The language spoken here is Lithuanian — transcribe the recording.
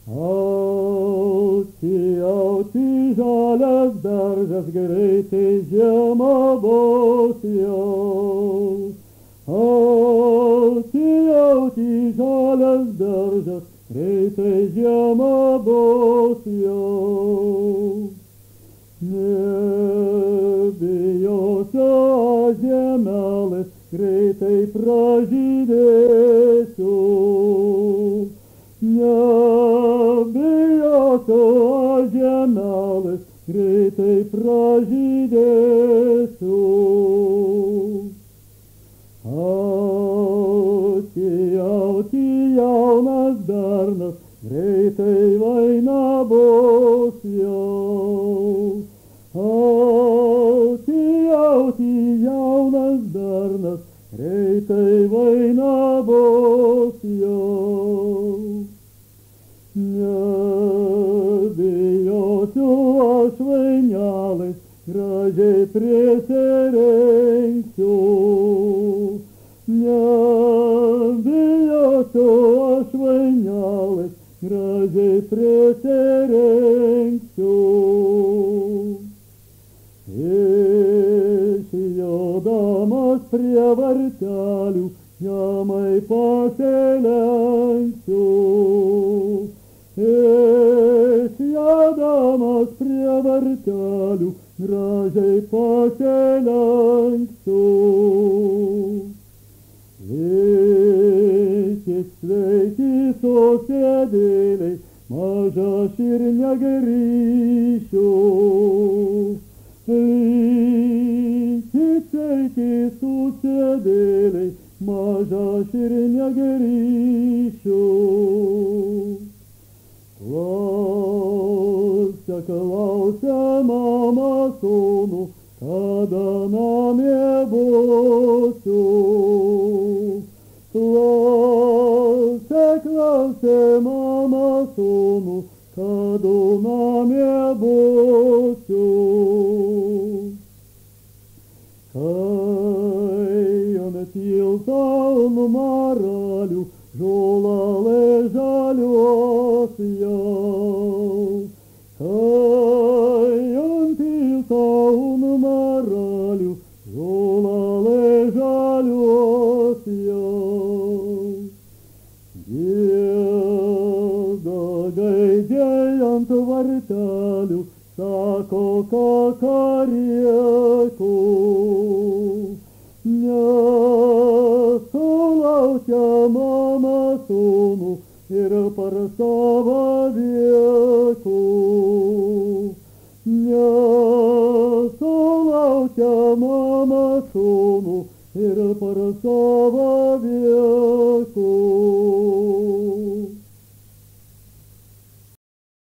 Auti, auti, žalias daržas, greitai žiema bus jau. Auti, auti, žalias daržas, greitai žiema bus jau. Nebijosiu, žemelis, greitai pražydėsiu. Nebijosiu, žemelis, greitai pražydėsiu. Auti, auti, jaunas bernas, greitai vaina bus jau. Auti, auti, jaunas bernas, greitai vaina bus jau. Nebijosiu, aš vainelais gražiai prisirengsiu. Nebijosiu, aš vainelais gražiai prisirengsiu. Išjodamas prie vartelių, žemai pasilenksiu. Išjodamas prie vartelių, gražiai pasilenksiu. Sveiki, susėdėliai, maža aš ir negrįšiu. Sveiki, susėdėliai, maža aš ir negrįšiu. Klausia mama sūnų, kada namie būsiu. Klausia mama sūnų, kada namie būsiu. Kai ant tilto ant maralių, žolelė žaliuos jau. Kai ant tilto ant maralių, žolelė žaliuos jau. Gieda gaidžiai ant vartelių, sako kakarieku. Nesulaukia mama sūnų ir par savo vietų. Nesulaukia mama sūnų ir par savo vietų.